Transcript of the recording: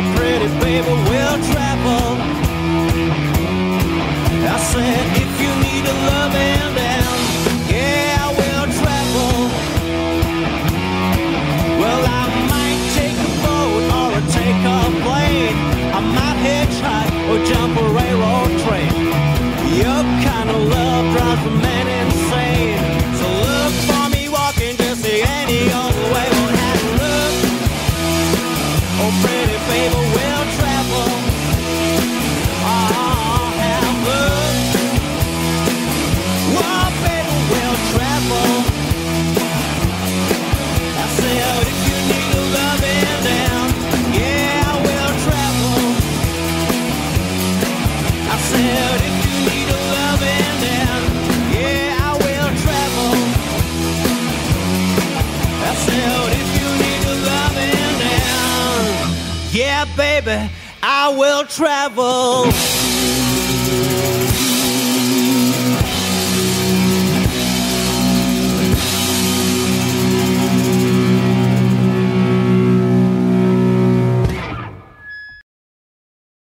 Oh, pretty baby, we'll travel. I said, if you need a loving down, yeah, we'll travel. Well, I might take a boat or take a plane. I might hitchhike or jump a railroad train. Your kind of love drives a man insane. So look for me walking just any other way. We'll have to look. Oh, pretty baby, we'll travel. Oh, have look. Oh, baby, we'll travel. I said, if you need a loving down, yeah, we'll travel. I said, if you need a loving down, yeah, I will travel. I said, if you need a loving down, yeah, baby, I will travel.